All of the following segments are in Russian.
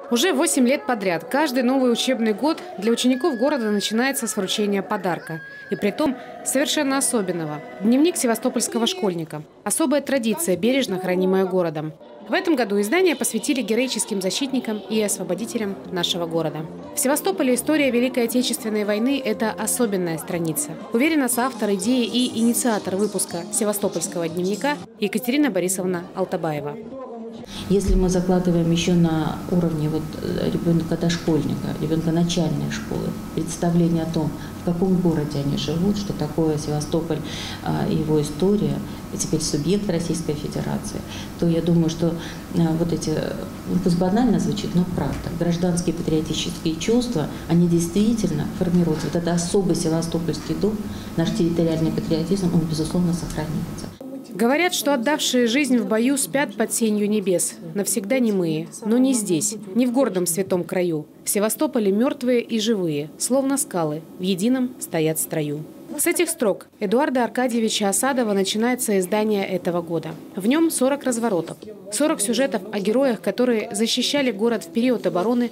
Уже 8 лет подряд каждый новый учебный год для учеников города начинается с вручения подарка. И притом совершенно особенного – дневник севастопольского школьника. Особая традиция, бережно хранимая городом. В этом году издание посвятили героическим защитникам и освободителям нашего города. В Севастополе история Великой Отечественной войны – это особенная страница. Уверена соавтор идеи и инициатор выпуска севастопольского дневника Екатерина Борисовна Алтабаева. Если мы закладываем еще на уровне ребенка дошкольника, ребенка начальной школы, представление о том, в каком городе они живут, что такое Севастополь и его история, и теперь субъект Российской Федерации, то я думаю, что вот эти, пусть банально звучит, но правда, гражданские патриотические чувства, они действительно формируются. Вот это особый севастопольский дух, наш территориальный патриотизм, он, безусловно, сохранится. Говорят, что отдавшие жизнь в бою спят под сенью небес. Навсегда немые. Но не здесь, не в гордом святом краю. В Севастополе мертвые и живые, словно скалы, в едином стоят в строю. С этих строк Эдуарда Аркадьевича Осадова начинается издание этого года. В нем 40 разворотов, 40 сюжетов о героях, которые защищали город в период обороны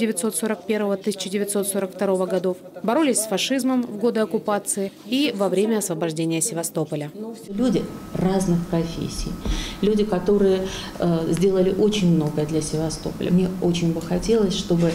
1941-1942 годов, боролись с фашизмом в годы оккупации и во время освобождения Севастополя. Люди разных профессий, люди, которые сделали очень многое для Севастополя. Мне очень бы хотелось, чтобы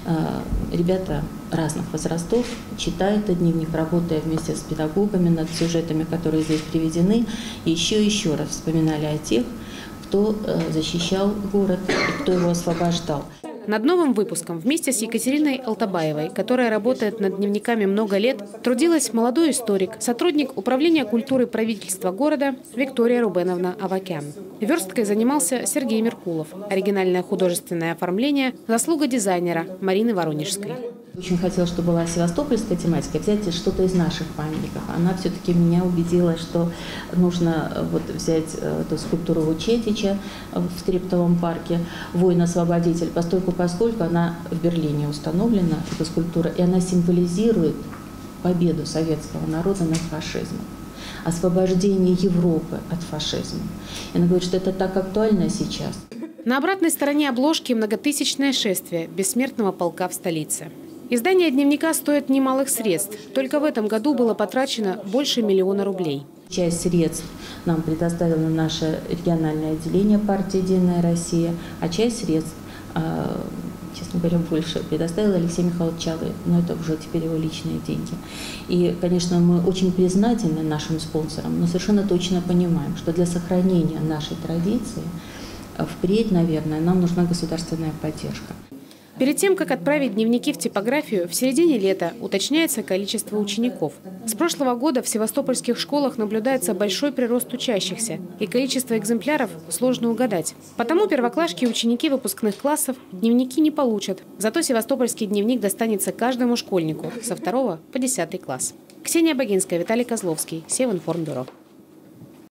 ребята разных возрастов, читая этот дневник, работая вместе с педагогами над сюжетами, которые здесь приведены, и еще раз вспоминали о тех, кто защищал город и кто его освобождал. Над новым выпуском вместе с Екатериной Алтабаевой, которая работает над дневниками много лет, трудилась молодой историк, сотрудник Управления культуры правительства города Виктория Рубеновна Авакян. Версткой занимался Сергей Меркулов. Оригинальное художественное оформление – заслуга дизайнера Марины Воронежской. Очень хотела, чтобы была севастопольская тематика, взять что-то из наших памятников. Она все-таки меня убедила, что нужно взять эту скульптуру Вучетича в Трептовом парке, воин-освободитель, поскольку она в Берлине установлена, эта скульптура, и она символизирует победу советского народа над фашизмом, освобождение Европы от фашизма. И она говорит, что это так актуально сейчас. На обратной стороне обложки многотысячное шествие бессмертного полка в столице. Издание дневника стоит немалых средств. Только в этом году было потрачено больше 1 миллиона рублей. Часть средств нам предоставило наше региональное отделение партии «Единая Россия», а часть средств, честно говоря, больше предоставил Алексей Михайлович Чалый, но это уже теперь его личные деньги. И, конечно, мы очень признательны нашим спонсорам, но совершенно точно понимаем, что для сохранения нашей традиции впредь, наверное, нам нужна государственная поддержка. Перед тем, как отправить дневники в типографию, в середине лета уточняется количество учеников. С прошлого года в севастопольских школах наблюдается большой прирост учащихся, и количество экземпляров сложно угадать. Потому первоклашки и ученики выпускных классов дневники не получат. Зато севастопольский дневник достанется каждому школьнику со 2 по 10 класс. Ксения Богинская, Виталий Козловский, Севинформбюро.